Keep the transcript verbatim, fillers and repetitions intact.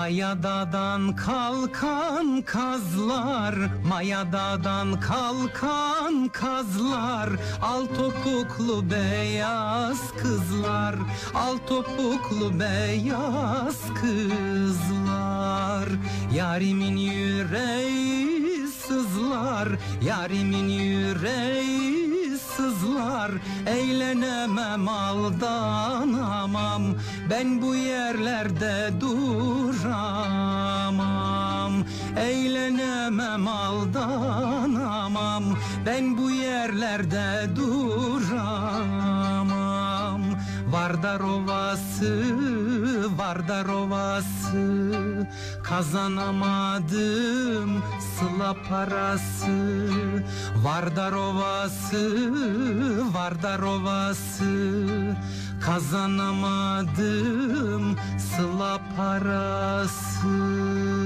Mayadadan kalkan kazlar, mayadadan kalkan kazlar, al topuklu beyaz kızlar, al topuklu beyaz kızlar. Yarimin yüreği sızlar, yarimin yüreği sızlar, eğlenemem aldanamam, ben bu yerlerde duramam. Eğlenemem aldanamam, ben bu yerlerde duramam. Vardar Ovası, Vardar Ovası, kazanamadım sıla parası. Vardar Ovası, Vardar Ovası, kazanamadım sıla parası.